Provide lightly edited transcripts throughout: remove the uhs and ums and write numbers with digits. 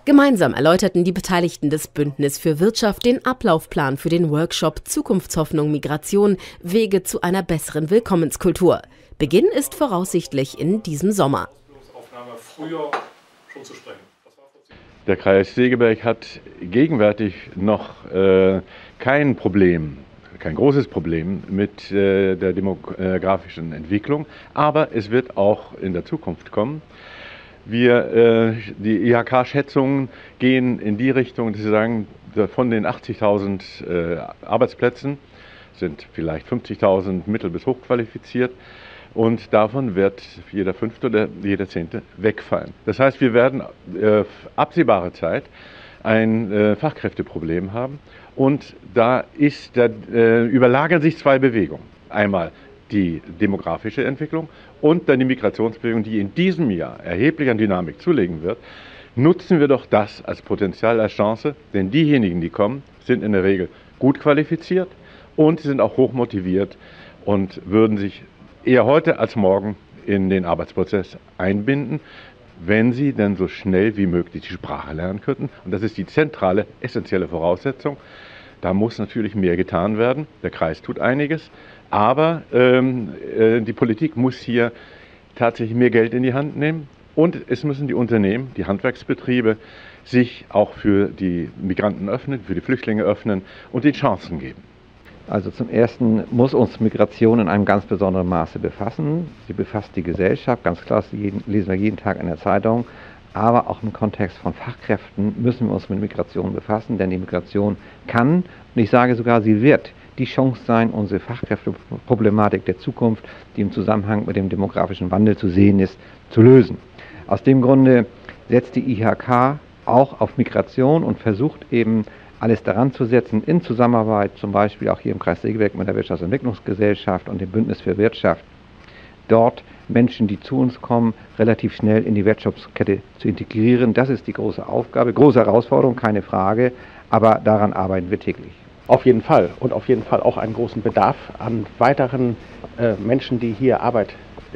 Gemeinsam erläuterten die Beteiligten des Bündnis für Wirtschaft den Ablaufplan für den Workshop Zukunftshoffnung Migration – Wege zu einer besseren Willkommenskultur. Beginn ist voraussichtlich in diesem Sommer. Der Kreis Segeberg hat gegenwärtig noch kein großes Problem mit der demografischen Entwicklung, aber es wird auch in der Zukunft kommen. Die IHK-Schätzungen gehen in die Richtung, dass sie sagen, von den 80.000 Arbeitsplätzen sind vielleicht 50.000 mittel- bis hochqualifiziert und davon wird jeder 5. oder jeder 10. wegfallen. Das heißt, wir werden absehbare Zeit ein Fachkräfteproblem haben und da überlagern sich zwei Bewegungen. Einmal die demografische Entwicklung und dann die Migrationsbewegung, die in diesem Jahr erheblich an Dynamik zulegen wird. Nutzen wir doch das als Potenzial, als Chance, denn diejenigen, die kommen, sind in der Regel gut qualifiziert und sie sind auch hoch motiviert und würden sich eher heute als morgen in den Arbeitsprozess einbinden, wenn sie dann so schnell wie möglich die Sprache lernen könnten. Und das ist die zentrale, essentielle Voraussetzung. Da muss natürlich mehr getan werden. Der Kreis tut einiges, aber die Politik muss hier tatsächlich mehr Geld in die Hand nehmen. Und es müssen die Unternehmen, die Handwerksbetriebe sich auch für die Migranten öffnen, für die Flüchtlinge öffnen und ihnen Chancen geben. Also zum Ersten muss uns Migration in einem ganz besonderen Maße befassen. Sie befasst die Gesellschaft, ganz klar, das lesen wir jeden Tag in der Zeitung. Aber auch im Kontext von Fachkräften müssen wir uns mit Migration befassen, denn die Migration kann, und ich sage sogar, sie wird die Chance sein, unsere Fachkräfteproblematik der Zukunft, die im Zusammenhang mit dem demografischen Wandel zu sehen ist, zu lösen. Aus dem Grunde setzt die IHK auch auf Migration und versucht eben alles daran zu setzen, in Zusammenarbeit zum Beispiel auch hier im Kreis Segeberg mit der Wirtschaftsentwicklungsgesellschaft und dem Bündnis für Wirtschaft, dort Menschen, die zu uns kommen, relativ schnell in die Wertschöpfungskette zu integrieren. Das ist die große Aufgabe, große Herausforderung, keine Frage, aber daran arbeiten wir täglich. Auf jeden Fall und auf jeden Fall auch einen großen Bedarf an weiteren Menschen, die hier Arbeit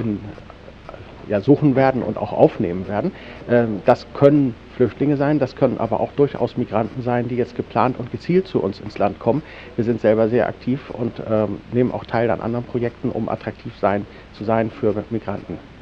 suchen werden und auch aufnehmen werden. Das können Flüchtlinge sein, das können aber auch durchaus Migranten sein, die jetzt geplant und gezielt zu uns ins Land kommen. Wir sind selber sehr aktiv und nehmen auch teil an anderen Projekten, um attraktiv zu sein für Migranten.